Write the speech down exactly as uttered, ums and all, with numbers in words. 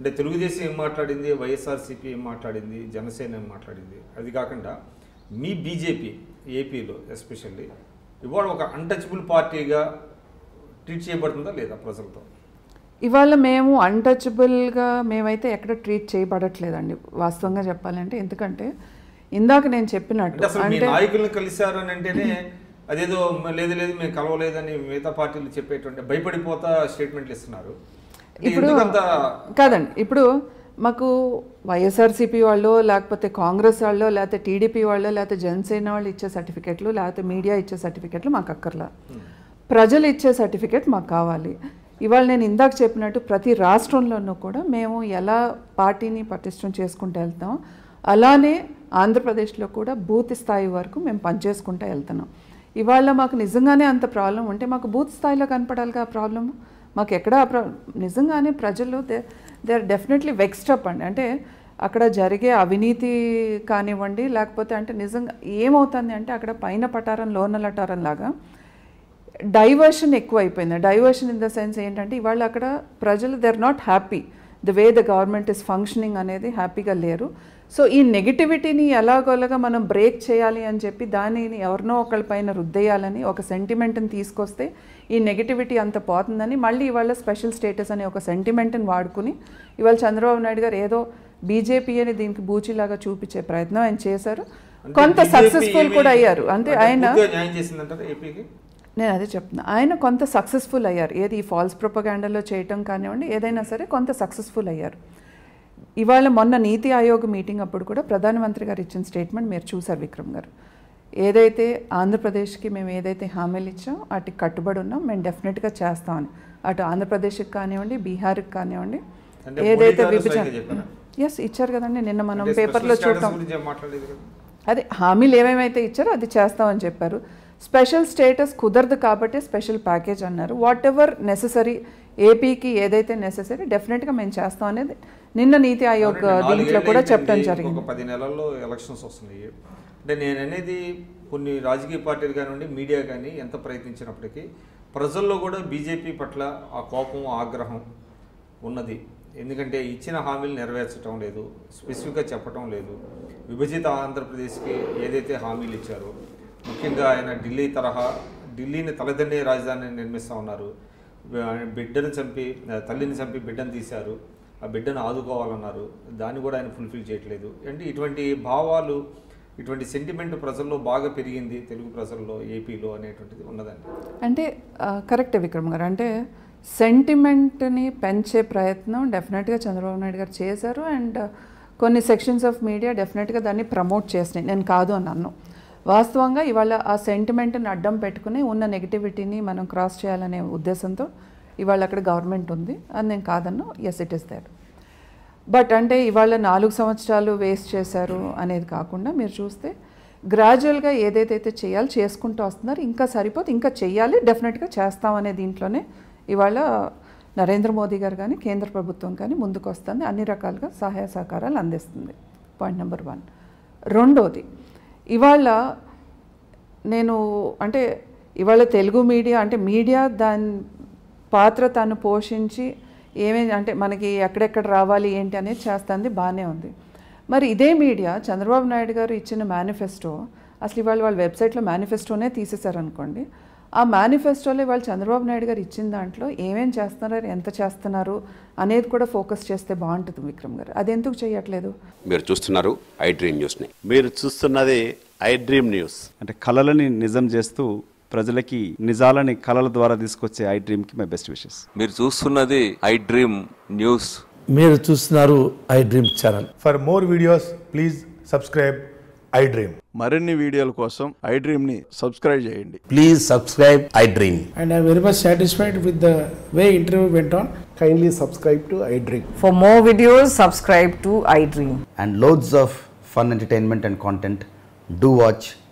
అంటే తెలుగుదేశం ఏం మాట్లాడింది, వైఎస్ఆర్సీపీ ఏం మాట్లాడింది, జనసేన ఏం మాట్లాడింది, అది కాకుండా మీ బీజేపీ ఏపీలో ఎస్పెషల్లీ ఇవాళ ఒక అన్టచబుల్ పార్టీగా ట్రీట్ చేయబడుతుందా లేదా ప్రజలతో? ఇవాళ మేము అన్టచబుల్గా మేమైతే ఎక్కడ ట్రీట్ చేయబడట్లేదండి వాస్తవంగా చెప్పాలంటే. ఎందుకంటే ఇందాక నేను చెప్పినట్టు అంటే నాయకులను కలిశారు అని అంటేనే అదేదో లేదు లేదు మేము కలవలేదని మిగతా పార్టీలు చెప్పేటువంటి భయపడిపోతా స్టేట్మెంట్లు ఇస్తున్నారు. ఇప్పుడు కాదండి, ఇప్పుడు మాకు వైఎస్ఆర్సీపీ వాళ్ళు లేకపోతే కాంగ్రెస్ వాళ్ళు లేకపోతే టీడీపీ వాళ్ళు లేకపోతే జనసేన వాళ్ళు ఇచ్చే సర్టిఫికెట్లు లేకపోతే మీడియా ఇచ్చే సర్టిఫికెట్లు మాకు అక్కర్లా, ప్రజలు ఇచ్చే సర్టిఫికెట్ మాకు కావాలి. ఇవాళ నేను ఇందాక చెప్పినట్టు ప్రతి రాష్ట్రంలోనూ కూడా మేము ఎలా పార్టీని పటిష్టం చేసుకుంటూ వెళ్తాం అలానే ఆంధ్రప్రదేశ్లో కూడా బూత్ స్థాయి వరకు మేము పనిచేసుకుంటూ వెళ్తున్నాం. ఇవాళ మాకు నిజంగానే అంత ప్రాబ్లం ఉంటే మాకు బూత్ స్థాయిలో కనపడాలిగా ఆ ప్రాబ్లమ్. మాకు ఎక్కడ ఆ ప్రాబ్లం నిజంగానే ప్రజలు they they are definitely vexed up అండి. అంటే అక్కడ జరిగే అవినీతి కానివ్వండి లేకపోతే అంటే నిజంగా ఏమవుతుంది అంటే అక్కడ పైన పటారం లోన లటారం లాగా డైవర్షన్ ఎక్కువ అయిపోయింది. డైవర్షన్ ఇన్ ద సెన్స్ ఏంటంటే ఇవాళ అక్కడ ప్రజలు they are not happy the way the government is functioning అనేది హ్యాపీగా లేరు. సో ఈ నెగిటివిటీని ఎలాగోలాగా మనం బ్రేక్ చేయాలి అని చెప్పి దానిని ఎవరినో ఒకళ్ళ పైన రుద్దేయాలని ఒక సెంటిమెంట్ని తీసుకొస్తే ఈ నెగిటివిటీ అంత పోతుందని మళ్ళీ ఇవాళ స్పెషల్ స్టేటస్ అనే ఒక సెంటిమెంట్ని వాడుకుని ఇవాళ చంద్రబాబు నాయుడు గారు ఏదో బీజేపీ అని దీనికి బూచిలాగా చూపించే ప్రయత్నం ఆయన చేశారు. కొంత సక్సెస్ఫుల్ కూడా అయ్యారు. అంటే ఆయన నేను అదే చెప్తున్నా, ఆయన కొంత సక్సెస్ఫుల్ అయ్యారు. ఏది ఈ ఫాల్స్ ప్రొపగాండాలో చేయటం కానివ్వండి ఏదైనా సరే కొంత సక్సెస్ఫుల్ అయ్యారు. ఇవాళ మొన్న నీతి ఆయోగ్ మీటింగ్ అప్పుడు కూడా ప్రధానమంత్రి గారు ఇచ్చిన స్టేట్మెంట్ మీరు చూసారు విక్రమ్ గారు. ఏదైతే ఆంధ్రప్రదేశ్కి మేము ఏదైతే హామీలు ఇచ్చాం వాటికి కట్టుబడి ఉన్నాం, మేము డెఫినెట్గా చేస్తామని. అటు ఆంధ్రప్రదేశ్కి కానివ్వండి బీహార్కి కానివ్వండి ఏదైతే విభజన ఎస్ ఇచ్చారు కదండి, నిన్న మనం పేపర్లో చూడటం అదే హామీలు ఏమేమైతే ఇచ్చారో అది చేస్తామని చెప్పారు. స్పెషల్ స్టేటస్ కుదరదు కాబట్టి స్పెషల్ ప్యాకేజ్ అన్నారు. వాట్ ఎవర్ నెససరీ ఏపీకి ఏదైతే నెససరీ డెఫినెట్గా మేము చేస్తాం అనేది నిన్న నీతి ఆయోగ్ దీంట్లో కూడా చెప్పడం జరిగింది. ఒక పది నెలల్లో ఎలక్షన్స్ వస్తున్నాయి అంటే నేను అనేది కొన్ని రాజకీయ పార్టీలు కానివ్వండి మీడియా కానీ ఎంత ప్రయత్నించినప్పటికీ ప్రజల్లో కూడా బీజేపీ పట్ల ఆ కోపం ఆగ్రహం ఉన్నది. ఎందుకంటే ఇచ్చిన హామీలు నెరవేర్చడం లేదు, స్పెసిఫిక్గా చెప్పడం లేదు. విభజిత ఆంధ్రప్రదేశ్కి ఏదైతే హామీలు ఇచ్చారో ముఖ్యంగా ఆయన ఢిల్లీ తరహా ఢిల్లీని తలదన్నే రాజధానిని నిర్మిస్తూ ఉన్నారు. బిడ్డను చంపి తల్లిని చంపి బిడ్డను తీశారు, ఆ బిడ్డను ఆదుకోవాలన్నారు, దాన్ని కూడా ఆయన ఫుల్ఫిల్ చేయట్లేదు. అంటే ఇటువంటి భావాలు ఇటువంటి సెంటిమెంట్ ప్రజల్లో బాగా పెరిగింది తెలుగు ప్రజల్లో ఏపీలో అనేటువంటిది ఉన్నదండి. అంటే కరెక్టే విక్రమ్ గారు, అంటే సెంటిమెంట్ని పెంచే ప్రయత్నం డెఫినెట్గా చంద్రబాబు నాయుడు గారు చేశారు. అండ్ కొన్ని సెక్షన్స్ ఆఫ్ మీడియా డెఫినెట్గా దాన్ని ప్రమోట్ చేసినాయి, నేను కాదు అని అన్నాను. వాస్తవంగా ఇవాళ ఆ సెంటిమెంట్ని అడ్డం పెట్టుకుని ఉన్న నెగిటివిటీని మనం క్రాస్ చేయాలనే ఉద్దేశంతో ఇవాళ అక్కడ గవర్నమెంట్ ఉంది, అది నేను కాదన్నా. Yes it is there. But అంటే ఇవాళ నాలుగు సంవత్సరాలు వేస్ట్ చేశారు అనేది కాకుండా మీరు చూస్తే గ్రాడ్యువల్గా ఏదైతే చేయాలి చేసుకుంటూ వస్తున్నారు. ఇంకా సరిపోతే ఇంకా చెయ్యాలి, డెఫినెట్గా చేస్తామనే దీంట్లోనే ఇవాళ నరేంద్ర మోదీ గారు కానీ కేంద్ర ప్రభుత్వం కానీ ముందుకు వస్తుంది, అన్ని రకాలుగా సహాయ సహకారాలు అందిస్తుంది. Point number one. రెండోది, ఇవాళ నేను అంటే ఇవాళ తెలుగు మీడియా అంటే మీడియా దాని పాత్ర తాను పోషించి ఏమేమి అంటే మనకి ఎక్కడెక్కడ రావాలి ఏంటి అనేది చేస్తుంది, బాగానే ఉంది. మరి ఇదే మీడియా చంద్రబాబు నాయుడు గారు ఇచ్చిన మేనిఫెస్టో అసలు ఇవాళ వాళ్ళ వెబ్సైట్లో మేనిఫెస్టోనే తీసేశారనుకోండి, ఆ మేనిఫెస్టోలో వాళ్ళు చంద్రబాబు నాయుడు గారు ఇచ్చిన దాంట్లో ఏమేం చేస్తున్నారు ఎంత చేస్తున్నారు అనేది కూడా ఫోకస్ చేస్తే బాగుంటుంది విక్రమ్ గారు. అది ఎందుకు చేయట్లేదు? మీరు చూస్తున్నారు ఐ డ్రీమ్ న్యూస్ని. మీరు చూస్తున్నది ఐ డ్రీమ్ న్యూస్. అంటే కళలని నిజం చేస్తూ ప్రజలకి నిజాలని కళల ద్వారా తీసుకొచ్చే ఐ డ్రీమ్కి మై బెస్ట్ విషెస్. మీరు చూస్తున్నది ఐ డ్రీమ్ న్యూస్. మీరు చూస్తున్నారు iDream channel. For more videos please subscribe iDream. మరిన్ని వీడియోల కోసం ఐ డ్రీమ్ ని సబ్స్క్రైబ్ చేయండి. Please subscribe iDream. And I am very much satisfied with the way interview went on. Kindly subscribe to I Dream. For more videos, subscribe to I Dream. And loads of fun entertainment and content. Do watch